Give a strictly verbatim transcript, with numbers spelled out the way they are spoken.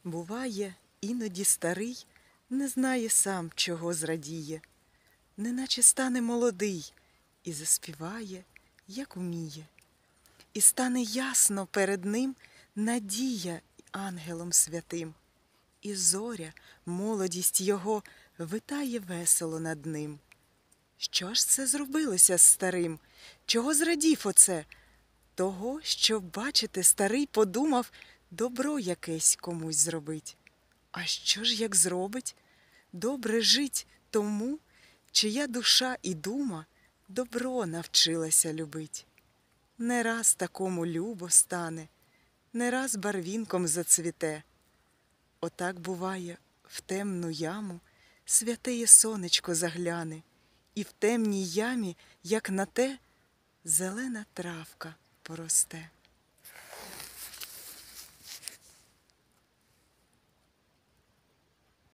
Буває, іноді старий не знає сам, чого зрадіє, неначе стане молодий і заспіває, як вміє. І стане ясно перед ним надія ангелом святим, і зоря, молодість його, витає весело над ним. Що ж це зробилося з старим? Чого зрадів оце? Того, що, бачите, старий подумав добро якесь комусь зробить. А що ж як зробить? Добре жить тому, чия душа і дума добро навчилася любить. Не раз такому любо стане, не раз барвінком зацвіте. Отак буває, в темну яму святеє сонечко загляне, і в темній ямі, як на те, зелена травка поросте.